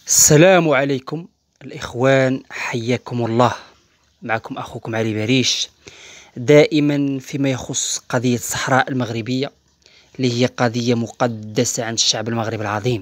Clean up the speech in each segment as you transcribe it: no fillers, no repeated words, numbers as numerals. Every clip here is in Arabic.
السلام عليكم الإخوان، حياكم الله. معكم أخوكم علي بريش، دائما فيما يخص قضية الصحراء المغربية اللي هي قضية مقدسة عند الشعب المغربي العظيم.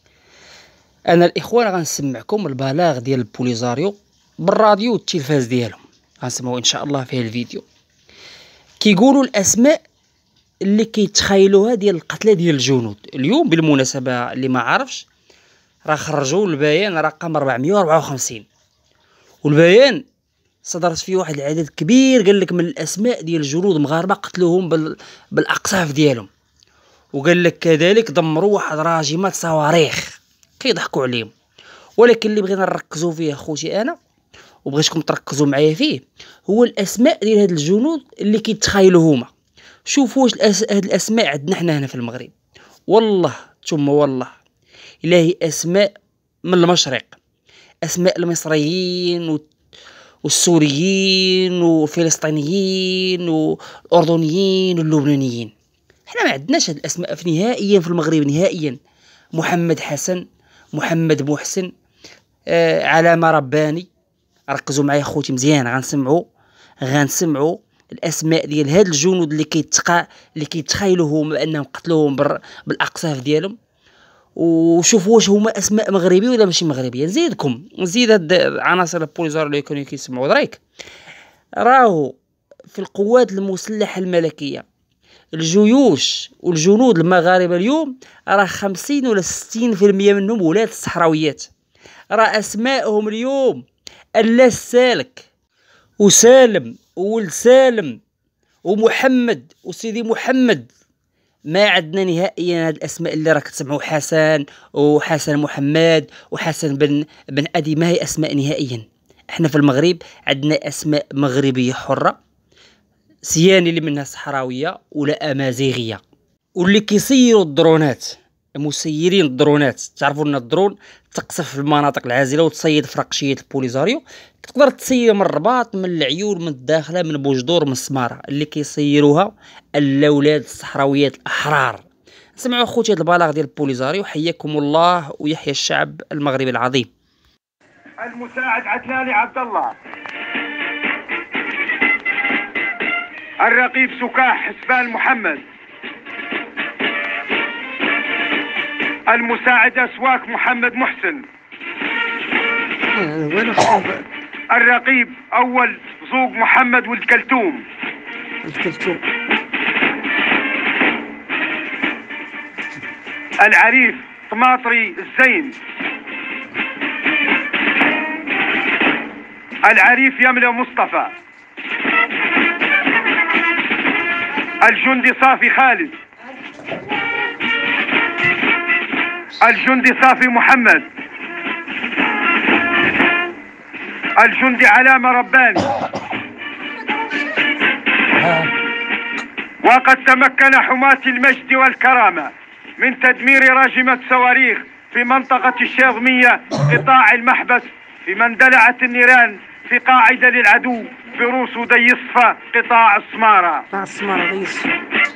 أنا الإخوان غنسمعكم البلاغ ديال البوليزاريو بالراديو والتلفاز ديالهم، غنسمعوا إن شاء الله فيه الفيديو. كيقولوا الأسماء اللي كيتخيلوها ديال القتلى ديال الجنود. اليوم بالمناسبة اللي ما عارفش، راه خرجوا البيان رقم 454، والبيان صدرت فيه واحد العدد كبير قال لك من الاسماء ديال الجنود مغاربه قتلوهم بالاقصاف ديالهم، وقال لك كذلك دمروا واحد راجمات صواريخ كيضحكوا عليهم. ولكن اللي بغينا نركزوا فيه اخوتي انا وبغيتكم تركزوا معايا فيه هو الاسماء ديال هاد الجنود اللي كيتخيلوا هما. شوفوا واش هاد الاسماء عندنا حنا هنا في المغرب، والله ثم والله إلهي أسماء من المشرق، أسماء المصريين والسوريين والفلسطينيين والأردنيين واللبنانيين. حنا ما عندناش هاد الأسماء نهائيا في المغرب نهائيا. محمد حسن، محمد محسن، علامة رباني. ركزوا معايا خوتي مزيان، غنسمعوا الأسماء ديال هاد الجنود اللي كيتخيلوهم بأنهم قتلوهم بالأقصاف ديالهم، وشوفوا واش هما اسماء مغربيه ولا ماشي مغربيه. نزيد هاد عناصر البوليزار اللي كانوا كيسمعوا دريك. راهو في القوات المسلحه الملكيه الجيوش والجنود المغاربه اليوم راه 50 ولا 60% منهم ولاد الصحراويات. راه اسماءهم اليوم اللاس سالك وسالم وولد سالم ومحمد وسيدي محمد. ما عندنا نهائيا هاد الاسماء اللي راك تسمعوا حسن وحسن محمد وحسن بن ادي، ما هي اسماء نهائيا. احنا في المغرب عندنا اسماء مغربيه حره، سياني اللي منها صحراويه ولا امازيغيه. واللي كيسيروا الدرونات، مسيرين الدرونات، تعرفوا ان الدرون تقصف في المناطق العازله وتصيد في رقشيه البوليزاريو. تقدر تسير من الرباط، من العيون، من الداخله، من بوجدور، من السماره. اللي كيسيروها الاولاد الصحراويات الاحرار. سمعوا اخوتي هذا البلاغ ديال البوليزاريو، حياكم الله ويحيى الشعب المغربي العظيم. المساعد عدنان عبد الله، الرقيب سكاح حسبان محمد، المساعد اسواك محمد محسن، الرقيب اول زوق محمد ولد كلثوم، العريف طماطري الزين، العريف يملى مصطفى، الجندي صافي خالد، الجندي صافي محمد، الجندي علامة رباني. وقد تمكن حماة المجد والكرامة من تدمير راجمة صواريخ في منطقة الشاذمية قطاع المحبس، في من اندلعت النيران في قاعدة للعدو في روس ودي الصفا قطاع السمارة.